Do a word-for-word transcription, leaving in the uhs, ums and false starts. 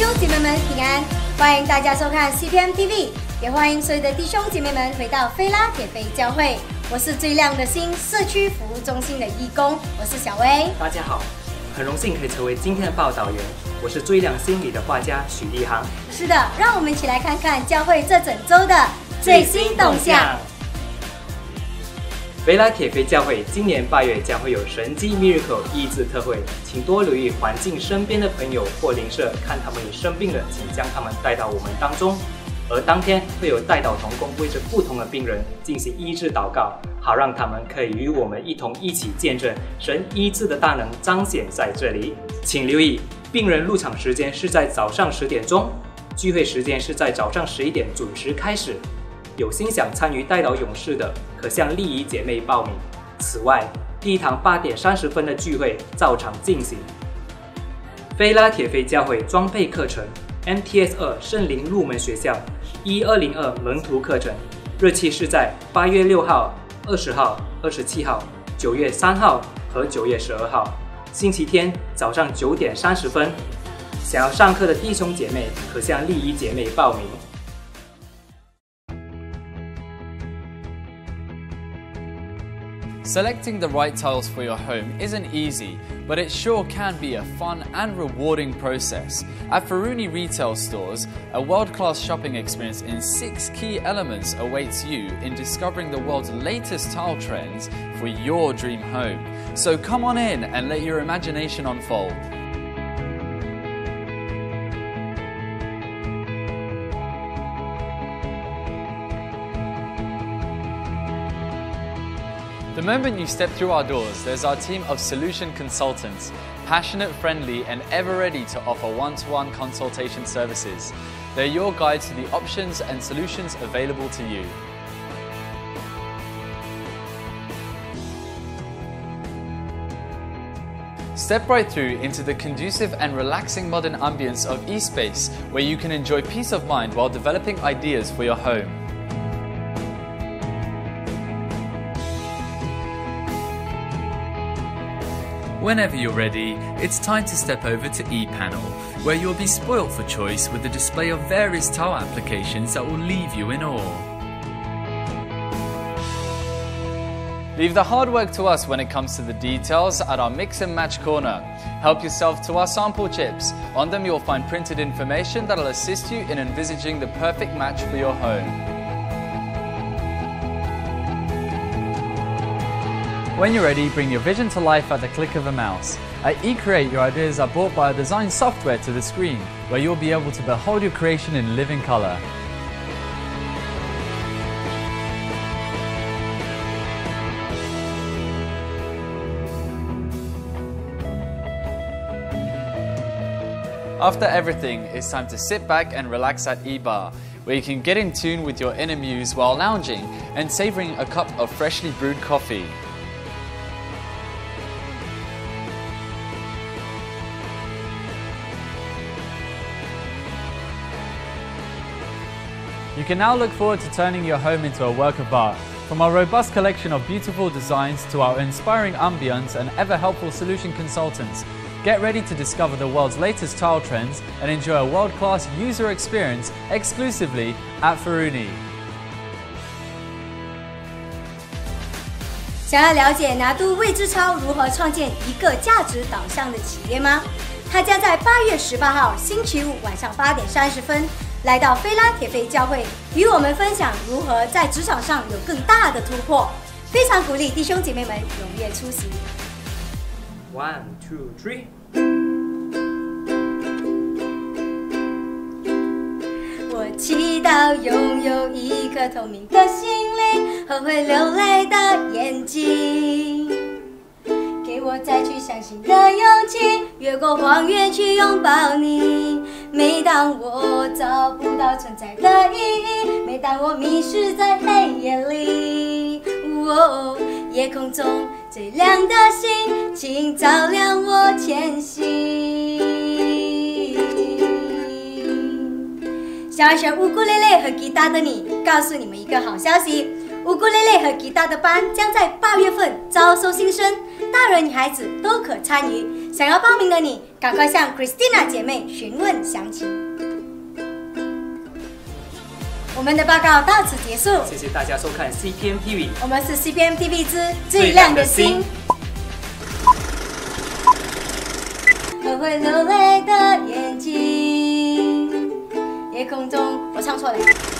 兄姐妹们平安，欢迎大家收看 C P M T V， 也欢迎所有的弟兄姐妹们回到菲拉铁菲教会。我是最亮的星社区服务中心的义工，我是小薇。 大家好，很荣幸可以成为今天的报道员，我是最亮星里的画家许立航。 是的，让我们一起来看看教会这整周的最新动向。 菲拉铁菲教会今年八月将会有神迹 Miracle 医治特会，请多留意环境身边的朋友或邻舍，看他们有生病了，请将他们带到我们当中。而当天会有代祷同工为着不同的病人进行医治祷告，好让他们可以与我们一同一起见证神医治的大能彰显在这里。请留意，病人入场时间是在早上十点钟，聚会时间是在早上十一点准时开始。有心想参与代祷勇士的，可向丽仪姐妹报名。此外，第一堂八点三十分的聚会照常进行。菲拉铁菲教会装备课程 M T S 二圣灵入门学校一二零二门徒课程，日期是在八月六号、二十号、二十七号、九月三号和九月十二号，星期天早上九点三十分。想要上课的弟兄姐妹，可向丽仪姐妹报名。 Selecting the right tiles for your home isn't easy, but it sure can be a fun and rewarding process. At Faruni retail stores, a world-class shopping experience in six key elements awaits you in discovering the world's latest tile trends for your dream home. So come on in and let your imagination unfold. The moment you step through our doors, there's our team of solution consultants, passionate, friendly, and ever ready to offer one-to-one consultation services. They're your guides to the options and solutions available to you. Step right through into the conducive and relaxing modern ambience of eSpace, where you can enjoy peace of mind while developing ideas for your home. Whenever you're ready, it's time to step over to ePanel, where you'll be spoilt for choice with a display of various tile applications that will leave you in awe. Leave the hard work to us when it comes to the details at our mix and match corner. Help yourself to our sample chips. On them you'll find printed information that'll assist you in envisaging the perfect match for your home. When you're ready, bring your vision to life at the click of a mouse. At eCreate, your ideas are brought by our design software to the screen, where you'll be able to behold your creation in living color. After everything, it's time to sit back and relax at eBar, where you can get in tune with your inner muse while lounging and savoring a cup of freshly brewed coffee. You can now look forward to turning your home into a work of art. From our robust collection of beautiful designs to our inspiring ambience and ever-helpful solution consultants, get ready to discover the world's latest tile trends and enjoy a world-class user experience exclusively at Faruni. 想要了解拿督魏志超如何创建一个价值导向的企业吗？他将在八月十八号星期五晚上八点三十分来到菲拉铁菲教会，与我们分享如何在职场上有更大的突破。非常鼓励弟兄姐妹们踊跃出席。 One, two, three. 我祈祷拥有一颗透明的心灵和会流泪的眼睛，给我再去相信的勇气，越过荒原去拥抱你。每当我找不到存在的意义，每当我迷失在黑夜里，哦，夜空中最亮的星，请照亮我前行。想要学乌古雷雷和吉他的你，告诉你们一个好消息：乌古雷雷和吉他的班将在八月份招收新生。 大人女孩子都可参与。想要报名的你，赶快向 Christina 姐妹询问详情。我们的报告到此结束， 谢谢大家收看 C P M T V， 我们是 C P M T V 之最亮的星。和会流泪的眼睛，夜空中，我唱错了。